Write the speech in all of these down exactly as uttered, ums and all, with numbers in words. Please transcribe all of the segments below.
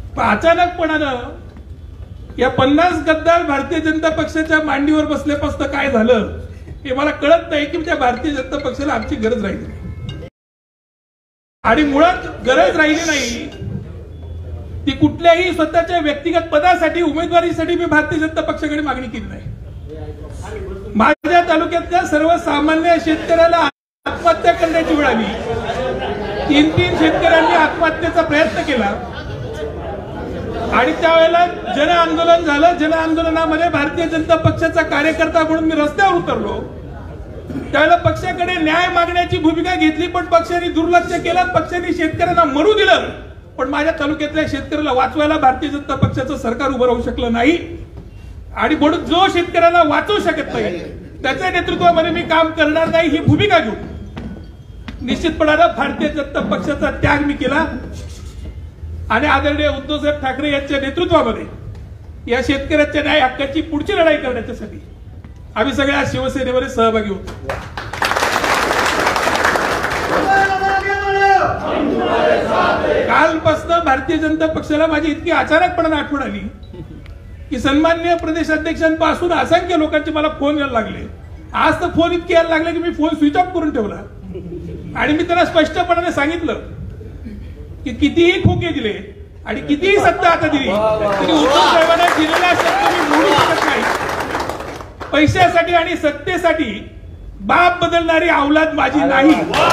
अचानकपणानं या पन्नास गद्दार भारतीय जनता पक्षाच्या मांडीवर बसल्यापासून काय झालं हे मला कळत नाही की त्या भारतीय जनता पक्षाला आमची गरज राहिली नाही आणि मुळात गरज राहिली नाही ती कुठल्याही स्वतःच्या व्यक्तिगत पदासाठी उमेदवारीसाठी मी भारतीय जनता पक्षाकडे मागणी केली नाही। माझ्या तालुक्यातल्या सर्वसामान्य शेतकऱ्याला आत्महत्या करण्याची वेळ आली, तीन तीन शेतकऱ्यांनी आत्महत्येचा प्रयत्न केला आणि त्यावेळेला जन आंदोलन झालं। जन आंदोलनामध्ये भारतीय जनता पक्षाचा कार्यकर्ता म्हणून मी रस्त्यावर उतरलो। त्यावेळेला पक्षाकडे न्याय मागण्याची भूमिका घेतली पण पक्षाने दुर्लक्ष केलं। पक्षाने शेतकऱ्यांना मरू दिलं पण माझ्या तालुक्यातल्या शेतकऱ्याला वाचवायला भारतीय जनता पक्षाचं सरकार उभं राहू शकलं नाही आणि म्हणून जो शेतकऱ्याला वाचवू शकत नाही त्याच्या नेतृत्वामध्ये मी काम करणार नाही ही भूमिका घेऊन निश्चितपणाने भारतीय जनता पक्षाचा त्याग मी केला आणि आदरणीय उद्धवसाहेब ठाकरे यांच्या नेतृत्वामध्ये या शेतकऱ्यांच्या न्याय हक्काची पुढची लढाई करण्यासाठी आम्ही सगळ्या शिवसेनेमध्ये सहभागी होतो। कालपासून भारतीय जनता पक्षाला माझी इतकी अचानकपणे आठवण आली की सन्माननीय प्रदेशाध्यक्षांपासून असंख्य लोकांचे मला फोन यायला लागले। आज तर फोन इतके यायला लागले की मी फोन स्विच ऑफ करून ठेवला आणि मी त्यांना स्पष्टपणाने सांगितलं की कितीही खोके दिले आणि कितीही सत्ता आता दिली तरी उद्धव साहेबांना दिलेला शब्द मी मोडू शकत नाही। पैशासाठी आणि सत्तेसाठी बाप बदलणारी औलाद माझी नाही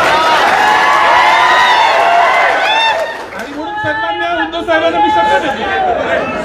आणि म्हणून सन्माननीय उद्धव साहेबांना मी शब्द देतो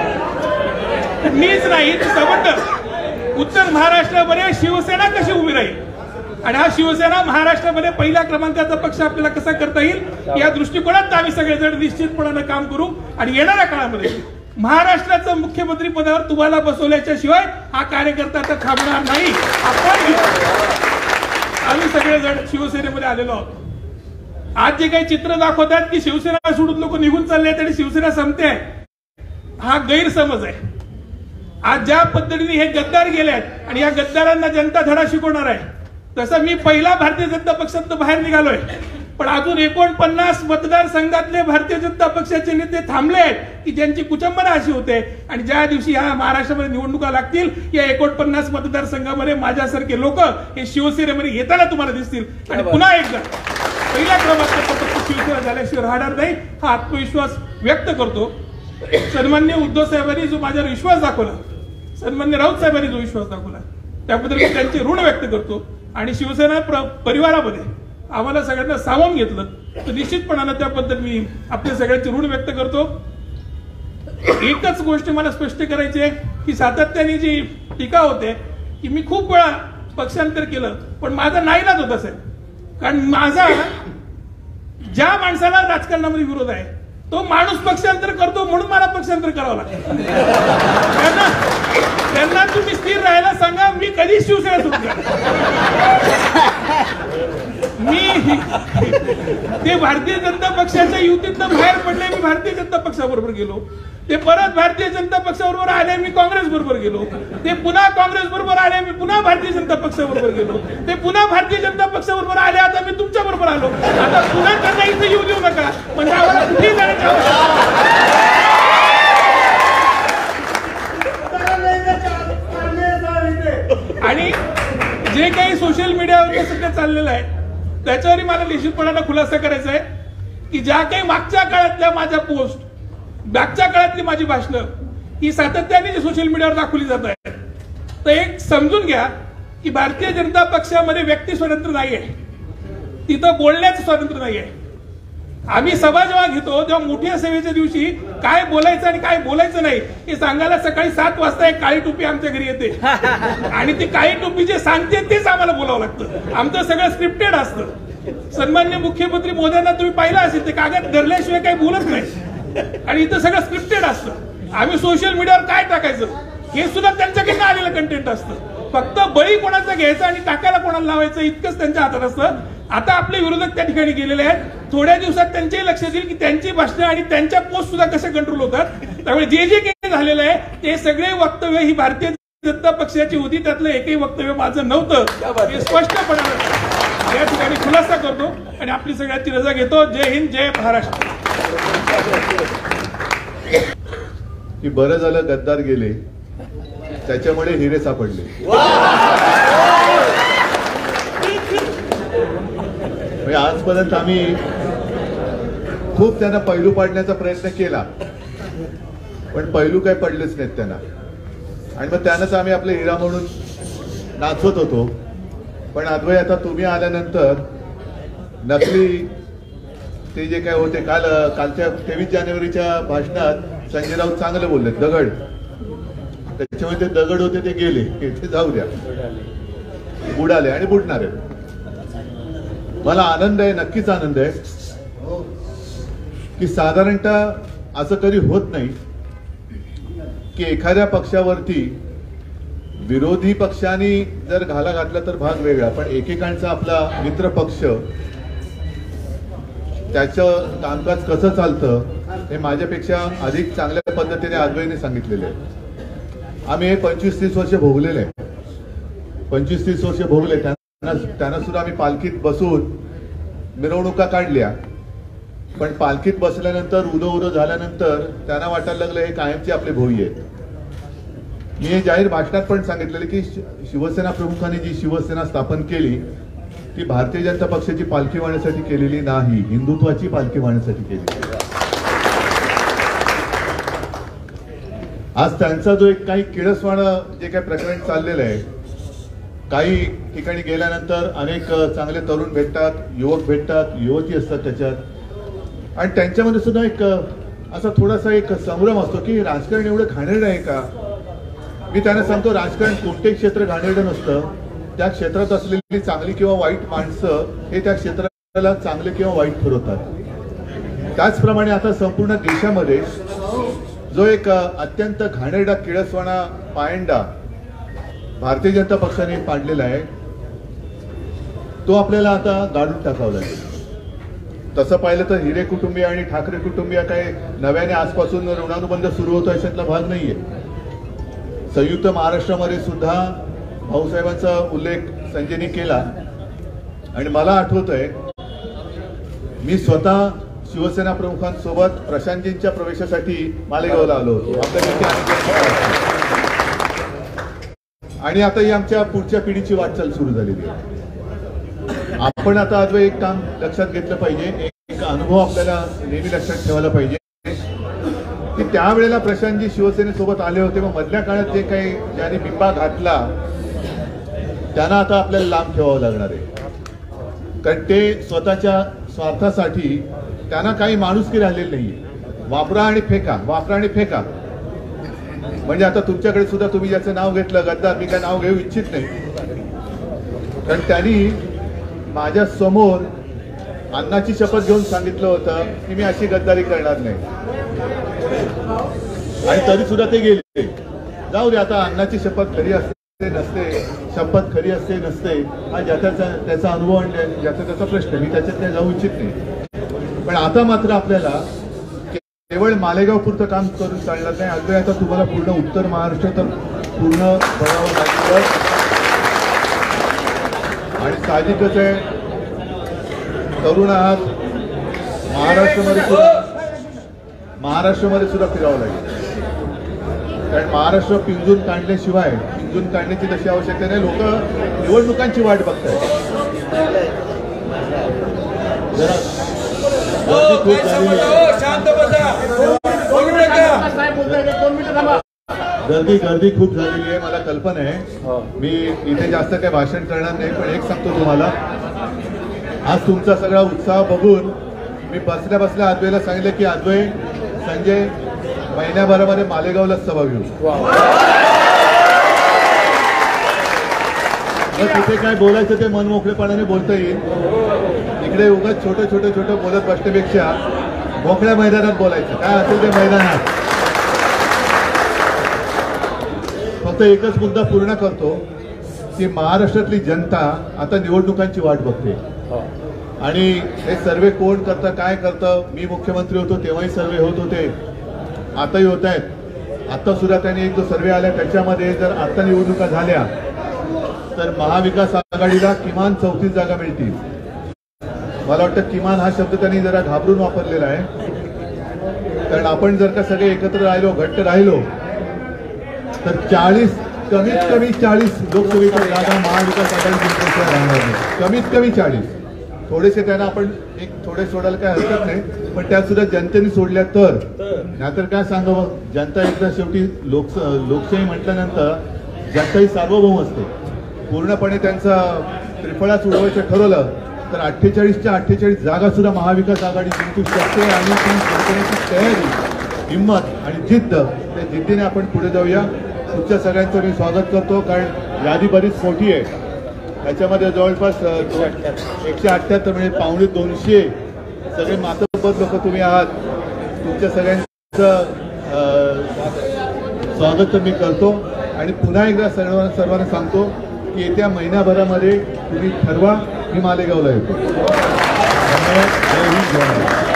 मीच नाही संबंध उत्तर महाराष्ट्रामध्ये शिवसेना कशी उभी राहील आणि हा शिवसेना महाराष्ट्रामध्ये पहिल्या क्रमांकाचा पक्ष आपल्याला कसा करता येईल या दृष्टिकोनात आम्ही सगळेजण निश्चितपणे काम करू आणि येणाऱ्या काळामध्ये महाराष्ट्राचं मुख्यमंत्री पदावर तुम्हाला बसवल्याच्या शिवाय हा कार्यकर्ता आता थांबणार नाही। आपण आम्ही सगळेजण शिवसेनेमध्ये आलेलो आहोत। आज जे काही चित्र दाखवतात की शिवसेना सोडून लोक निघून चालले आहेत आणि शिवसेना संपते हा गैरसमज आहे। आज ज्या पद्धतीने हे गद्दार गेलेत आणि या गद्दारांना जनता धडा शिकवणार आहे तसं मी पहिला भारतीय जनता पक्षात बाहेर निघालोय पण अजून एकोणपन्नास मतदारसंघातले भारतीय जनता पक्षाचे नेते थांबले आहेत की ज्यांची कुचंबना अशी होते आणि ज्या दिवशी या महाराष्ट्रामध्ये निवडणुका लागतील या एकोणपन्नास मतदारसंघामध्ये माझ्यासारखे लोक हे शिवसेनेमध्ये येताना तुम्हाला दिसतील आणि पुन्हा एकदा पहिल्या क्रमांकाचा पक्ष शिवसेना झाल्याशिवाय राहणार नाही हा आत्मविश्वास व्यक्त करतो। सन्माननीय उद्धव साहेबांनी जो माझ्यावर विश्वास दाखवला, सन्माननीय राऊत साहेबांनी जो विश्वास दाखवला त्याबद्दल मी त्यांचे ऋण व्यक्त करतो आणि शिवसेना परिवारामध्ये आम्हाला सगळ्यांना सामावून घेतलं तर निश्चितपणाने त्याबद्दल मी आपल्या सगळ्यांचे ऋण व्यक्त करतो। एकच गोष्ट मला स्पष्ट करायची आहे की सातत्याने जी टीका होते की मी खूप वेळा पक्षांतर केलं पण माझा नाईलाज होता साहेब कारण माझा ज्या माणसाला राजकारणामध्ये विरोध आहे तो माणूस पक्षांतर करतो म्हणून मला पक्षांतर करावं लागतं। त्यांना त्यांना तुम्ही स्थिर राहायला सांगा मी कधी शिवसेना सुटणार मी ते भारतीय जनता पक्षाच्या युतीतनं बाहेर पडले मी भारतीय जनता पक्षाबरोबर गेलो ते परत भारतीय जनता पक्षाबरोबर आले मी काँग्रेस बरोबर गेलो ते पुन्हा काँग्रेस बरोबर आले मी पुन्हा भारतीय जनता पक्षाबरोबर गेलो ते पुन्हा भारतीय जनता पक्षाबरोबर आले आता मी तुमच्या बरोबर आलो आता पुन्हा त्यांना इथे येऊ देऊ नका म्हणजे आम्हाला कुठेही जाण्याची आणि जे काही सोशल मीडियावर सध्या चाललेलं आहे त्याच्यावर मला निश्चितपणाने खुलासा करायचा आहे की ज्या काही मागच्या काळातल्या माझ्या पोस्ट मागच्या काळातली माझी भाषणं ही सातत्याने जी सोशल मीडियावर दाखवली जात आहेत तर एक समजून घ्या की भारतीय जनता पक्षामध्ये व्यक्ती स्वातंत्र्य नाही आहे, तिथं बोलण्याचं स्वातंत्र्य नाही आहे। आम्ही सभा जेव्हा घेतो तेव्हा मोठ्या सभेच्या दिवशी काय बोलायचं आणि काय बोलायचं नाही हे सांगायला सकाळी सात वाजता एक काळी टोपी आमच्या घरी येते आणि ती काळी टोपी जे सांगते तेच आम्हाला बोलावं लागतं। आमचं सगळं स्क्रिप्टेड असतं। सन्माननीय मुख्यमंत्री मोदयांना तुम्ही पाहिलं असेल ते कागद धरल्याशिवाय काही बोलत नाही आणि इथं सगळं स्क्रिप्टेड असतं। आम्ही सोशल मीडियावर काय टाकायचं हे सुद्धा त्यांच्याकडनं आलेलं कंटेंट असतं। फक्त बळी कोणाचा घ्यायचा आणि टाकायला कोणाला लावायचं इतकंच त्यांच्या हातात असतं। आता आपले विरोधक त्या ठिकाणी गेलेले आहेत, थोड्या दिवसात त्यांचेही लक्ष येईल की त्यांची भाषणं आणि त्यांच्या पोस्ट सुद्धा कसे कंट्रोल होतात। त्यामुळे जे जे काही झालेलं आहे ते सगळे वक्तव्य ही भारतीय जनता पक्षाची होती, त्यातलं एकही वक्तव्य माझं नव्हतं हे स्पष्टपणे या ठिकाणी खुलासा करतो आणि आपली सगळ्यांची रजा घेतो। जय हिंद, जय महाराष्ट्र। की बरं झालं गद्दार गेले, त्याच्यामुळे हिरे सापडले. म्हणजे आजपर्यंत आम्ही खूप त्यांना पैलू पाडण्याचा प्रयत्न केला, पण पैलू काही पडलेच नाहीत त्यांना. आणि मग त्यानंच आम्ही आपले हिरा म्हणून नाचवत होतो. पण अद्वय, आता तुम्ही आल्यानंतर नकली ते जे काय होते, काल कालच्या तेवीस जानेवारीच्या भाषणात संजय राऊत चांगले बोलले, दगड, त्याच्यामुळे ते दगड होते ते गेले, ते जाऊ द्या, बुडाले आणि बुडणार आहेत. मला आनंद आहे, नक्कीच आनंद आहे की साधारणतः असं कधी होत नाही की एखाद्या पक्षावरती विरोधी पक्षांनी जर घाला घातला तर भाग वेगळा, पण एकेकांचा आपला मित्र पक्ष त्याचं कामकाज कसं चालतं हे माझ्यापेक्षा अधिक चांगल्या पद्धतीने अद्वैने सांगितलेले आहे. आम्ही हे पंचवीस तीस वर्ष भोगलेले आहे, पंचवीस तीस वर्ष भोगले. त्यांना त्यांना सुद्धा आम्ही पालखीत बसून मिरवणुका काढल्या, पण पालखीत बसल्यानंतर उदो उदो झाल्यानंतर त्यांना वाटायला लागलं हे कायमचे आपले भोई आहेत. मी हे जाहीर भाषणात पण सांगितलेले की शिवसेना प्रमुखांनी जी शिवसेना स्थापन केली ती भारतीय जनता पक्षाची पालखी वाहण्यासाठी केलेली नाही, हिंदुत्वाची पालखी वाहण्यासाठी केली. आज त्यांचा जो एक काही किळसवाणं जे काही प्रकरण चाललेलं आहे, काही ठिकाणी गेल्यानंतर अनेक चांगले तरुण भेटतात, युवक भेटतात, युवती असतात त्याच्यात, आणि त्यांच्यामध्ये सुद्धा एक असा थोडासा एक संभ्रम असतो की राजकारण एवढं घाणेरडं आहे का. मी त्यांना सांगतो, राजकारण कोणतेही क्षेत्र घाणेरडं नसतं, त्या क्षेत्रात असलेली चांगली किंवा वाईट माणसं हे त्या क्षेत्राला चांगले किंवा वाईट ठरवतात. त्याचप्रमाणे आता संपूर्ण देशामध्ये जो एक अत्यंत घाणेरडा किळसवाणा पायंडा भारतीय जनता पक्षाने पाडलेला आहे, तो आपल्याला आता गाडून टाकावा लागेल. तसं पाहिलं तर हिरे कुटुंबीय आणि ठाकरे कुटुंबीय काही नव्याने आजपासून ऋणानुबंध सुरू होतो अशातला भाग नाहीये. संयुक्त महाराष्ट्रामध्ये सुद्धा भाऊसाहेबांचा उल्लेख संजयनी केला, आणि मला आठवतंय मी स्वतः शिवसेना प्रमुखांसोबत प्रशांतजींच्या प्रवेशासाठी मालेगावला आलो होतो. आणि आता ही आमच्या पुढच्या पिढीची वाटचाल सुरू झालेली आहे. आपण आता आज एक काम लक्षात घेतलं पाहिजे, एक अनुभव आपल्याला नेहमी लक्षात ठेवायला पाहिजे की त्यावेळेला प्रशांतजी शिवसेनेसोबत आले होते, मग मधल्या काळात जे काही ज्यांनी बिंबा घातला त्यांना आता आपल्याला लांब ठेवावं लागणार आहे. कारण ते स्वतःच्या स्वार्थासाठी त्यांना काही माणुसकी राहिलेली नाहीये. वापरा आणि फेका, वापरा आणि फेका. म्हणजे आता तुमच्याकडे सुद्धा तुम्ही ज्याचं नाव घेतलं गद्दार, मी काय नाव घेऊ इच्छित नाही, कारण त्यांनी माझ्या समोर अन्नाची शपथ घेऊन सांगितलं होतं की मी अशी गद्दारी करणार नाही, आणि तरी सुद्धा ते गेले. जाऊ दे, आता अन्नाची शपथ खरी असते नसते, शपथ खरी असते नसते, हा ज्याचा त्याचा अनुभव आणि ज्याचा त्याचा प्रश्न, मी त्याच्यात काही जाऊ इच्छित नाही. पण आता मात्र आपल्याला केवळ मालेगाव पुरतं काम करून चालणार नाही. अगदी आता तुम्हाला पूर्ण उत्तर महाराष्ट्र तर पूर्ण बघावं लागेल, आणि साहजिकच आहे तरुण आहात, महाराष्ट्रामध्ये सुद्धा महाराष्ट्रामध्ये सुद्धा फिरावं लागेल. कारण महाराष्ट्र पिंजून काढल्याशिवाय, पिंजून काढण्याची तशी आवश्यकता नाही. लोक निवडणुकांची वाट बघतायत. जरा गर्दी गर्दी खूप झालेली आहे, मला कल्पना आहे. मी इथे जास्त काही भाषण करणार नाही, पण एक सांगतो तुम्हाला, आज तुमचा सगळा उत्साह बघून मी बसल्या बसल्या अद्वैला सांगितलं की अद्वै, संजय महिन्याभरामध्ये मालेगावला सभा घेऊ. तिथे काय बोलायचं ते मनमोकळेपणाने बोलता येईल. इकडे उगाच छोटं छोटं छोटं बोलत बसण्यापेक्षा मोकळ्या मैदानात बोलायचं, काय असेल ते मैदानात. फक्त एकच मुद्दा पूर्ण करतो की महाराष्ट्रातली जनता आता निवडणुकांची वाट बघते, आणि हे सर्वे कोण करतं, काय करतं. मी मुख्यमंत्री होतो तेव्हाही सर्वे होत होते, आताही होत आहेत. आता सुद्धा त्यांनी एक जो सर्वे आला त्याच्यामध्ये जर आता निवडणुका झाल्या तर महाविकास आघाडीला किमान चौतीस जागा मिळतील. मला वाटतं किमान हा शब्द त्यांनी जरा घाबरून वापरलेला आहे. कारण आपण जर का सगळे एकत्र राहिलो, घट्ट राहिलो, तर चाळीस कमीत कमी चाळीस लोकसभेच्या जागा महाविकास आघाडी जिंकण्याशिवाय राहणार नाही. कमीत कमी चाळीस. थोडेसे त्यांना आपण एक थोडे सोडायला काय हरकत नाही, पण त्या सुद्धा जनतेने सोडल्या तर. नाहीतर काय सांगावं, जनता एकदा शेवटी लोक लोकशाही म्हटल्यानंतर जनता ही सार्वभौम असते. पूर्णपणे त्यांचा त्रिफळाच उडवायचं ठरवलं तर अठ्ठेचाळीसच्या अठ्ठेचाळीस जागा सुद्धा महाविकास आघाडी जिंकू शकते. आणि ती जिंकण्याची तयारी, हिंमत आणि जिद्द, त्या जिद्दीने आपण पुढे जाऊया. तुमच्या सगळ्यांचं मी स्वागत करतो, कारण यादी बरीच मोठी आहे. त्याच्यामध्ये जवळपास एकशे अठ्ठ्याहत्तर म्हणजे पावणे दोनशे सगळे मातब्बर लोक तुम्ही आहात. तुमच्या सगळ्यांचं स्वागत तर मी करतो आणि पुन्हा एकदा सर्व सर्वांना सांगतो की येत्या महिन्याभरामध्ये तुम्ही ठरवा, मी मालेगावला येतो. धन्यवाद. जय हिंद, जय महाराष्ट्र.